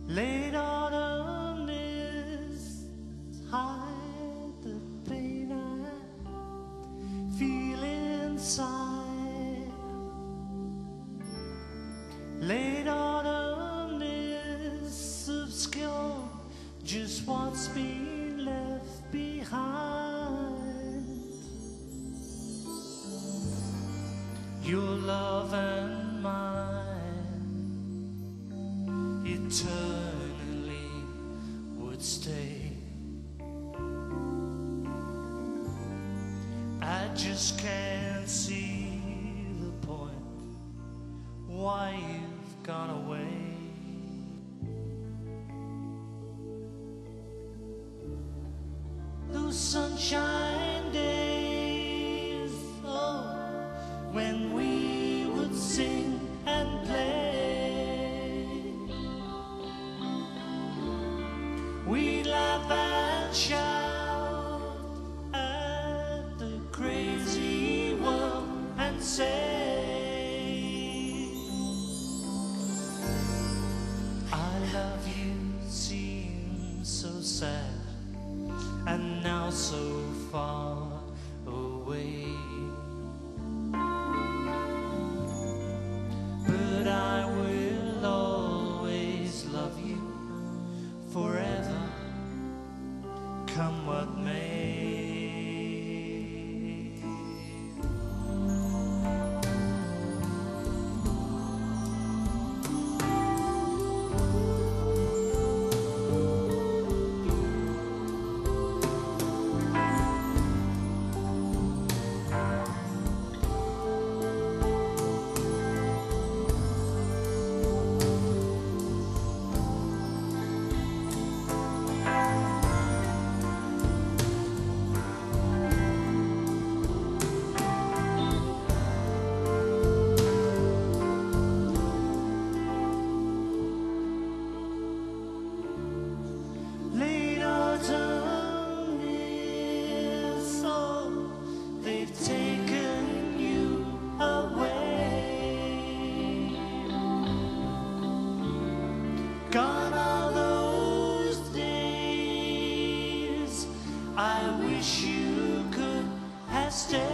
Late autumn mists hide the pain I feel inside. Late autumn mists obscure just what's been left behind. Your love and mine eternally would stay. I just can't see the point why you've gone away. Those sunshine days, oh, when we would sing and play, we'd laugh and shout at the crazy world and say, I love you seems so sad and now so far away. But I will always love you forever, come what may. Gone are those days, I wish you could have stayed.